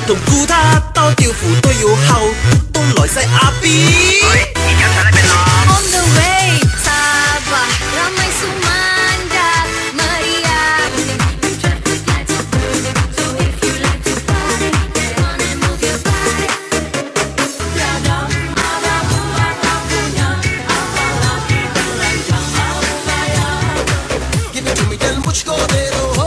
同顧他多叫扶都要後，東來西阿 B。而家睇呢邊咯。On the way， sabar ramai sumanda meriah。So if you like to party, get on and move your body。Tiada ada buat tak punya, apalagi merancang upaya。Give it to me dan मुझको दे दो।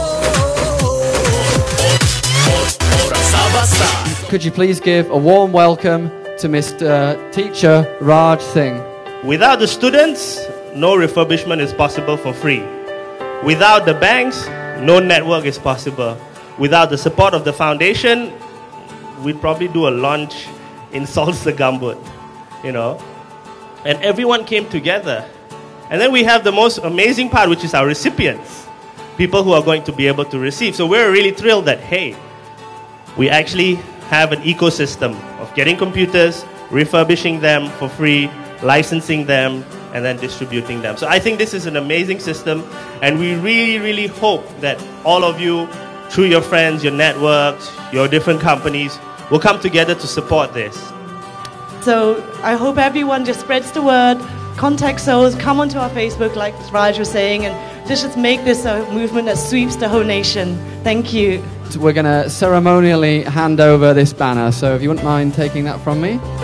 Could you please give a warm welcome to Mr. Teacher Raj Singh? Without the students, no refurbishment is possible for free. Without the banks, no network is possible. Without the support of the foundation, we'd probably do a launch in Salsa Gambut, you know. And everyone came together. And then we have the most amazing part, which is our recipients, people who are going to be able to receive. So we're really thrilled that, hey, we actually have an ecosystem of getting computers, refurbishing them for free, licensing them, and then distributing them. So I think this is an amazing system, and we really, really hope that all of you, through your friends, your networks, your different companies, will come together to support this. So I hope everyone just spreads the word, contact souls, come onto our Facebook like Raj was saying, and just make this a movement that sweeps the whole nation. Thank you. We're going to ceremonially hand over this banner, so if you wouldn't mind taking that from me.